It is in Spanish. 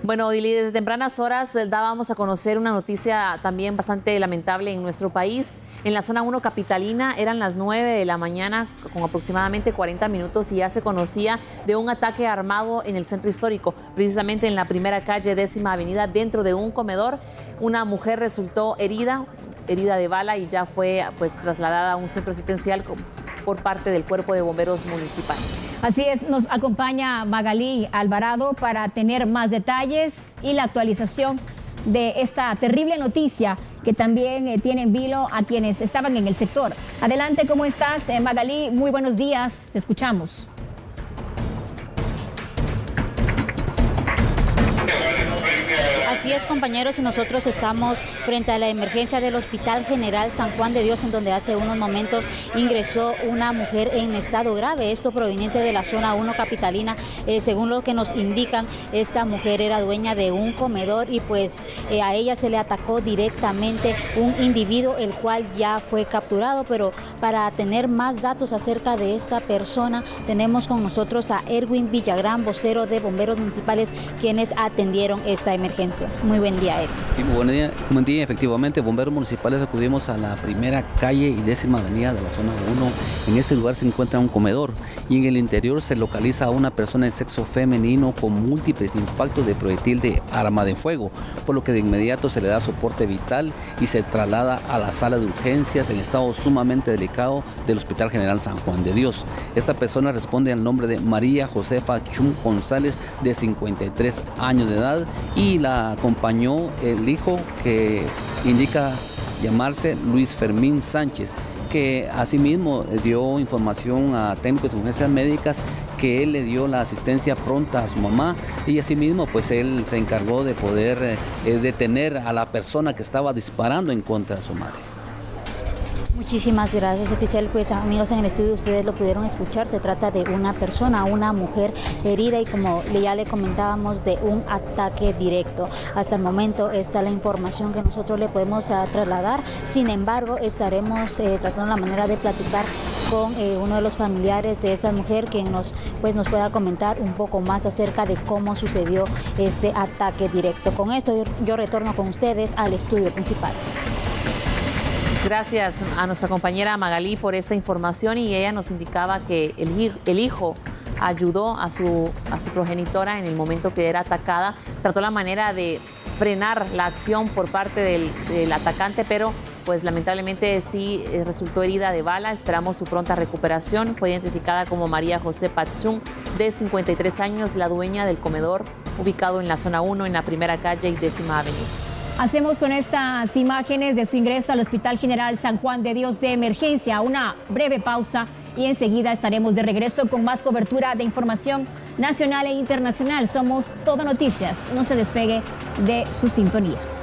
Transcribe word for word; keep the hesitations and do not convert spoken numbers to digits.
Bueno, Dili, desde tempranas horas dábamos a conocer una noticia también bastante lamentable en nuestro país. En la zona uno capitalina eran las nueve de la mañana con aproximadamente cuarenta minutos y ya se conocía de un ataque armado en el centro histórico, precisamente en la primera calle décima avenida, dentro de un comedor. Una mujer resultó herida, herida de bala y ya fue pues trasladada a un centro asistencial por parte del Cuerpo de Bomberos Municipal. Así es, nos acompaña Magalí Alvarado para tener más detalles y la actualización de esta terrible noticia que también eh, tiene en vilo a quienes estaban en el sector. Adelante, ¿cómo estás, eh, Magalí? Muy buenos días, te escuchamos. Así es, compañeros, y nosotros estamos frente a la emergencia del Hospital General San Juan de Dios, en donde hace unos momentos ingresó una mujer en estado grave, esto proveniente de la zona uno capitalina. Eh, según lo que nos indican, esta mujer era dueña de un comedor y pues eh, a ella se le atacó directamente un individuo, el cual ya fue capturado. Pero para tener más datos acerca de esta persona, tenemos con nosotros a Erwin Villagrán, vocero de Bomberos Municipales, quienes atendieron esta emergencia. Muy buen día, Ed. Sí, muy buen día. Buen día, efectivamente, bomberos municipales acudimos a la primera calle y décima avenida de la zona uno. En este lugar se encuentra un comedor y en el interior se localiza a una persona de sexo femenino con múltiples impactos de proyectil de arma de fuego, por lo que de inmediato se le da soporte vital y se traslada a la sala de urgencias en estado sumamente delicado del Hospital General San Juan de Dios. Esta persona responde al nombre de María Josefa Chum González, de cincuenta y tres años de edad, y la acompañó el hijo, que indica llamarse Luis Fermín Sánchez, que asimismo dio información a técnicos de urgencias médicas que él le dio la asistencia pronta a su mamá, y asimismo pues él se encargó de poder eh, detener a la persona que estaba disparando en contra de su madre. Muchísimas gracias, oficial. Pues amigos, en el estudio ustedes lo pudieron escuchar, se trata de una persona, una mujer herida, y como ya le comentábamos, de un ataque directo. Hasta el momento esta es la información que nosotros le podemos uh, trasladar. Sin embargo, estaremos eh, tratando la manera de platicar con eh, uno de los familiares de esta mujer, que nos, pues, nos pueda comentar un poco más acerca de cómo sucedió este ataque directo. Con esto yo, yo retorno con ustedes al estudio principal. Gracias a nuestra compañera Magalí por esta información, y ella nos indicaba que el, el hijo ayudó a su, a su progenitora en el momento que era atacada, trató la manera de frenar la acción por parte del, del atacante, pero pues lamentablemente sí eh, resultó herida de bala. Esperamos su pronta recuperación. Fue identificada como María José Pachún, de cincuenta y tres años, la dueña del comedor ubicado en la zona uno, en la primera calle y décima avenida. Hacemos con estas imágenes de su ingreso al Hospital General San Juan de Dios de emergencia una breve pausa y enseguida estaremos de regreso con más cobertura de información nacional e internacional. Somos Todo Noticias. No se despegue de su sintonía.